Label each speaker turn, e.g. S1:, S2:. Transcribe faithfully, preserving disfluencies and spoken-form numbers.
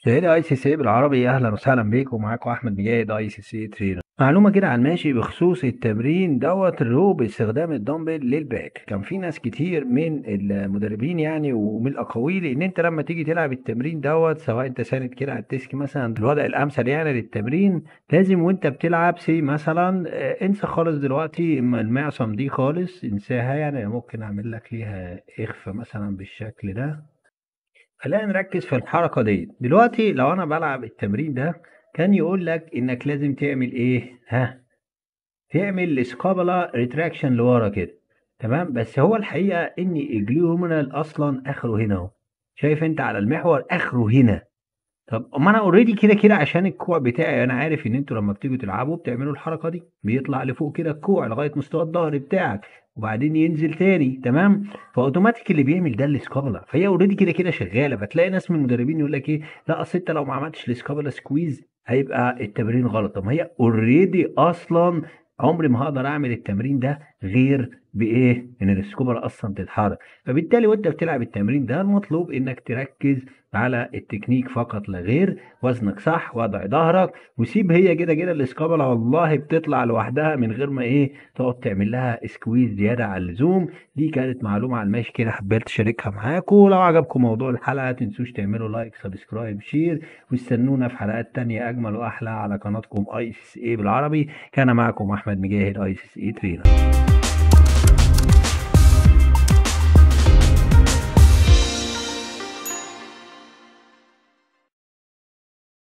S1: شهير اي سي سي بالعربي، اهلا وسهلا بيكم. معاكم احمد مجاهد، اي سي سي ترينر. معلومه كده على الماشي بخصوص التمرين دوت الرو باستخدام الدمبل للباك. كان في ناس كتير من المدربين يعني ومن الاقاويل ان انت لما تيجي تلعب التمرين دوت، سواء انت ساند كده على الديسك مثلا، الوضع الامثل يعني للتمرين لازم وانت بتلعب سي مثلا آه، انسى خالص دلوقتي المعصم دي خالص، انساها. يعني ممكن اعمل لك ليها اخفاء مثلا بالشكل ده. خلينا نركز في الحركة دي دلوقتي. لو أنا بلعب التمرين ده كان يقول لك إنك لازم تعمل إيه؟ ها، تعمل السكابولا ريتراكشن لورا كده. تمام، بس هو الحقيقة إن الجليوميرال أصلا آخره هنا أهو. شايف أنت على المحور آخره هنا. طب ما انا اوريدي كده كده عشان الكوع بتاعي، انا عارف ان انتوا لما بتيجوا تلعبوا بتعملوا الحركه دي، بيطلع لفوق كده الكوع لغايه مستوى الظهر بتاعك وبعدين ينزل تاني. تمام، فاوتوماتيك اللي بيعمل ده الاسكابولا، فهي اوريدي كده كده شغاله. فتلاقي ناس من المدربين يقول لك ايه، لا اصل انت لو ما عملتش الاسكابولا سكويز هيبقى التمرين غلط. طب ما هي اوريدي اصلا عمري ما هقدر اعمل التمرين ده غير بايه؟ ان الاسكوبرا اصلا تتحرك. فبالتالي وانت بتلعب التمرين ده المطلوب انك تركز على التكنيك فقط لا غير. وزنك صح، وضع ظهرك، وسيب هي كده كده الاسكابولا والله بتطلع لوحدها من غير ما ايه تقعد تعمل لها سكويز زياده على اللزوم. دي كانت معلومه على الماشي كده حبيت اشاركها معاكم. لو عجبكم موضوع الحلقه تنسوش تعملوا لايك سبسكرايب شير، واستنونا في حلقات تانية اجمل واحلى على قناتكم اي سي سي اي بالعربي. كان معكم احمد مجاهد، اي سي سي اي ترينر.